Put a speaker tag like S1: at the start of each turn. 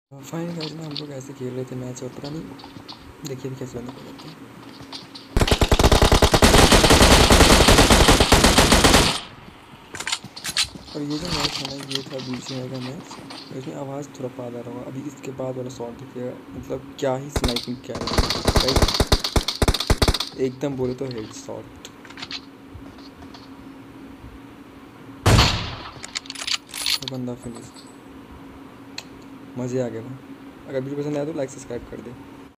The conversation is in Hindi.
S1: फाइन गाइस ना हम लोग ऐसे खेल रहे थे मैच और पता नहीं देखिए कैसे बंद कर लेते हैं। और ये जो मैच है ना ये था BGMI का मैच। इसमें आवाज़ थोड़ा पाद आ रहा होगा। अभी इसके बाद वाला शॉट देखिएगा, मतलब क्या ही स्नाइपिंग किया है भाई, एकदम बोले तो हेड शॉट। और बंदा फिनिश, मज़े आ गए भाई। अगर वीडियो पसंद आया तो लाइक सब्सक्राइब कर दे।